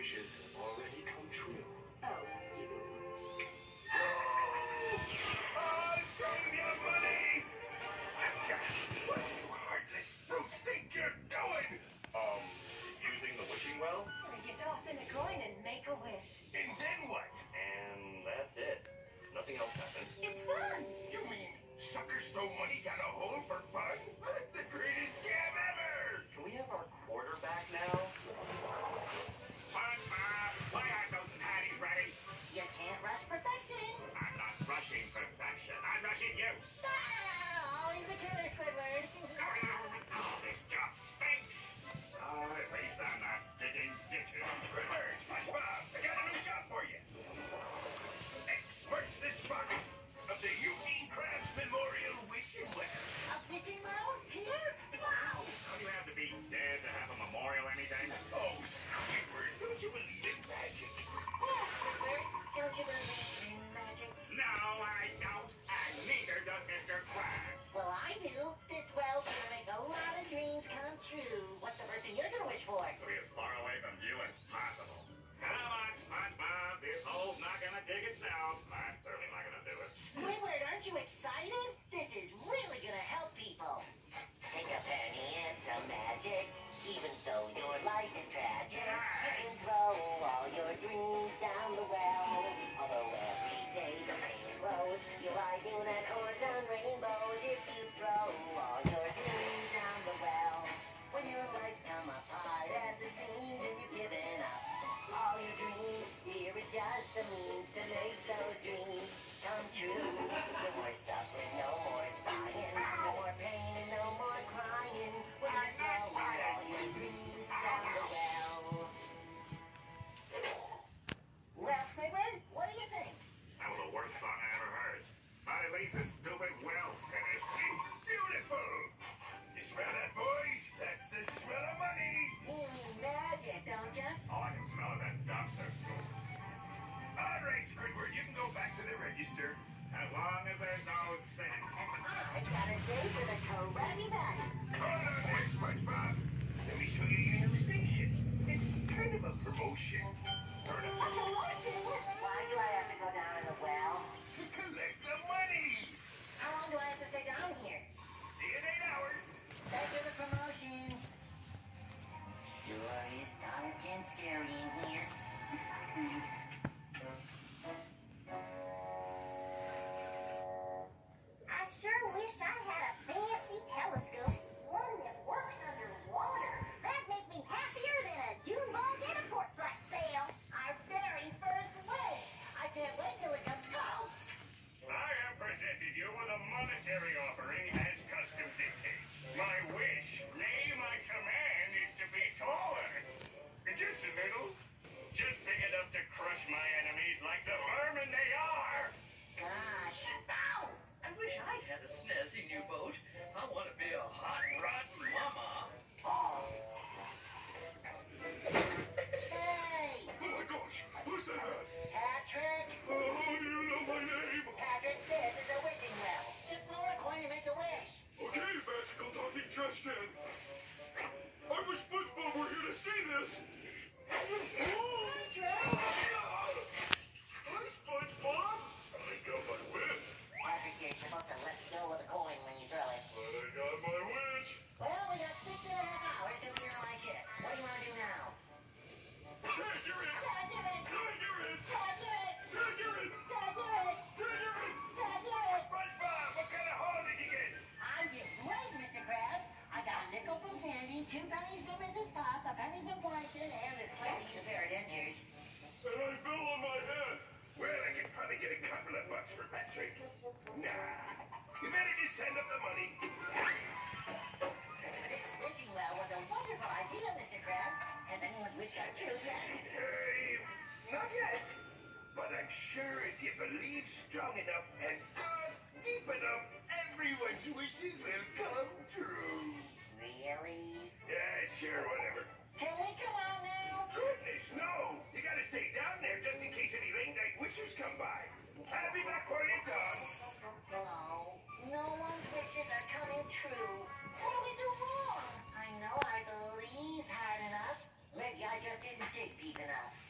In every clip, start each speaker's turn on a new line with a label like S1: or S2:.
S1: wishes have already come true.
S2: Oh, you.
S1: Save your money! Gotcha! What do you heartless brutes think you're doing? Using the wishing well?
S2: You toss in a coin and make a wish.
S1: And then what?
S3: And that's it. Nothing else happens.
S2: It's fun.
S1: You mean suckers throw money down a hole for fun? That's the greatest scam ever!
S3: Can we have our quarter back now?
S1: SpongeBob, why aren't those patties ready?
S4: You can't rush perfection.
S1: I'm not rushing perfection. I'm rushing you.
S4: Always the killer, Squidward.
S1: Oh, this job stinks. At least I'm not digging ditches. Squidward, SpongeBob, I got a new job for you. Experts this spot of the Eugene Krabs Memorial Wishing Well.
S4: A fishing well here? Wow.
S1: Don't you have to be dead to have a memorial anything? Oh, Squidward, don't you believe in magic?
S4: Yeah, Squidward. Don't you believe in magic?
S1: No, I don't. And neither does Mr. Krabs.
S4: Well, I do. This well's gonna make a lot of dreams come true. What's the first thing you're gonna wish for?
S1: To be as far away from you as possible. Come on, SpongeBob. This hole's not gonna dig itself. I'm certainly not gonna do it.
S4: Squidward, aren't you excited? This is really gonna help people. Take a penny and some magic. Even though your life is tragic, you can throw all your dreams down the well. Although every day the pain grows, you'll buy unicorns and rainbows if you throw all your dreams down the well. When your life's come apart at the seams and you've given up all your dreams, here is just the means to make those dreams come true. No more suffering, no more sighing, no more pain and no more crying. When you throw all your dreams down the well. Well, Squidward, what do you think?
S1: That was the worst song I ever heard. But at least the stupid well's finished. It's beautiful. You smell that, boys? That's the smell of money.
S4: You mean magic, don't you?
S1: All I can smell is that dumpster. All right, Squidward, you can go back to the register. As long as there's no sin.
S4: And I got a date for the Krabby Patty.
S1: Hold on there, SpongeBob. Let me show you your new station. It's kind of a promotion. Sort of.
S4: A promotion? Why do I have to go down in the well?
S1: To collect the money.
S4: How long do I have to stay down here?
S1: See you in 8 hours.
S4: Thanks for the promotion. Sure is dark and scary in here.
S5: I sure wish I had a fancy telescope, one that works underwater. That'd make me happier than a June ball at a porch-light sale.
S4: Our very first wish. I can't wait till it comes true.
S1: I have presented you with a monetary offering as custom dictates. My wish, nay, my command, is to be taller. Just a little. Just big enough to crush my enemies like the vermin they are.
S4: Gosh. Ow!
S3: I wish I had a snazzy new boat. I want to be a hot rod mama.
S4: Hey!
S1: Oh my gosh, who said that?
S4: Patrick!
S1: How do you know my name?
S4: Patrick, this is a wishing well. Just roll a coin and make a wish.
S1: Okay, magical talking trash can. I wish SpongeBob were here to see this.
S4: Patrick!
S1: Hi, SpongeBob. I got my wish.
S4: Patrick, you're supposed to let go of the coin when you throw it.
S1: But I got my wish.
S4: Well, we got 6.5 hours till we earn my shit. What do you want to do now?
S1: Tag, you're in.
S4: Tag, you're in!
S1: Tag, you're in.
S4: Tag, you're in!
S1: Tag, you're in.
S4: Tag, you're in!
S1: Tag, you're in.
S4: Tag, you're in!
S1: SpongeBob, what kind of haul did you get?
S4: I did great, Mr. Krabs. I got a nickel from Sandy, 2 pennies from Mrs. Pop, a penny from Plankton, and a slightly used pair of dentures.
S1: And I fell on my head. Well, I could probably get a couple of bucks for Patrick. Nah. You better just send up the money.
S4: This wishing well was a wonderful idea, Mr. Krabs. Has anyone's wish come true yet?
S1: Not yet. But I'm sure if you believe strong enough and dig deep enough, everyone's wishes will come true.
S4: Really?
S1: Yeah, sure, whatever.
S4: Can we come out now?
S1: Goodness, no. You gotta stay down there just in case any late night wishers come by. I'll be back for you, Don.
S4: No. No one's wishes are coming true. What do we do wrong? I know I believed hard enough. Maybe I just didn't dig deep enough.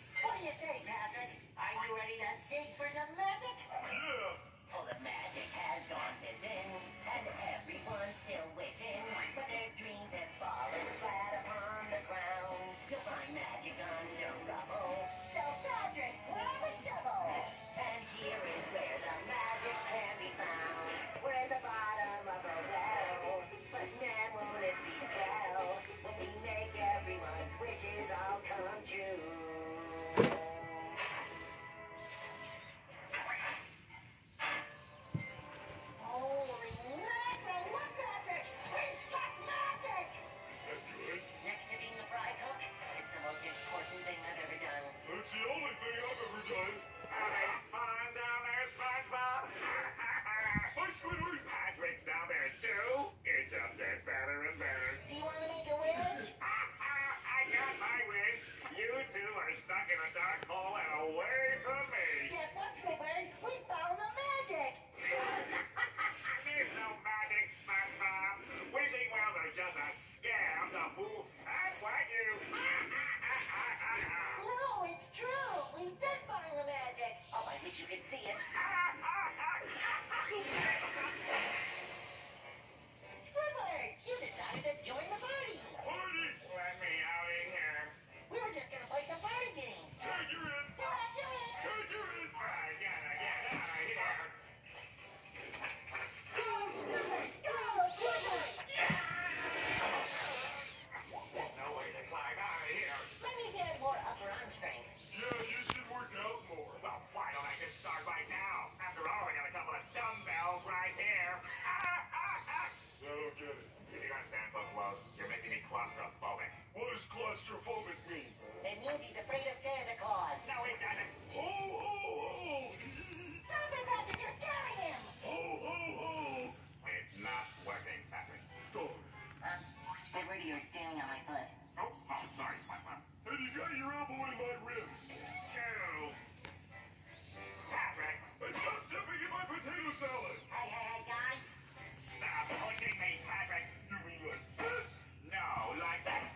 S1: does claustrophobic mean?
S4: It means he's afraid of Santa Claus.
S1: No, it doesn't. Ho, ho, ho!
S5: Stop it, Patrick! You're scaring him!
S1: Ho, ho, ho! It's not working, Patrick. Darn.
S4: Squidward, you're standing on my foot.
S1: Oops, oh, sorry, Spotman. And you got your elbow in my ribs. Ew. Patrick! And stop sipping in my potato salad!
S4: Hey, guys.
S1: Stop pushing me, Patrick! You mean like this? No, like this.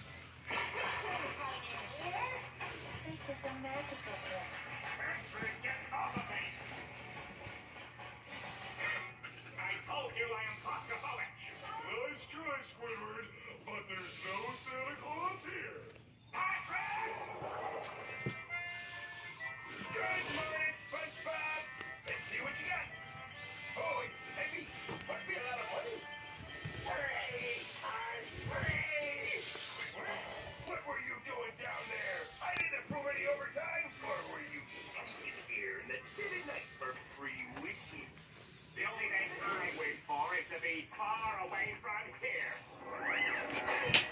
S5: Right in here.
S2: This is a magical place.
S1: Patrick, get off of me! I told you I am claustrophobic! Nice try, Squidward, but there's no Santa Claus here. Patrick! Good morning, SpongeBob! Let's see what you got. Oh, baby, must be a lot of money. Hooray! I'm free! Squidward, what were you doing down there? I didn't approve any overtime. Or were you sneaking here in the dead of night for free wishing? The only thing I wish for is to be far away from here.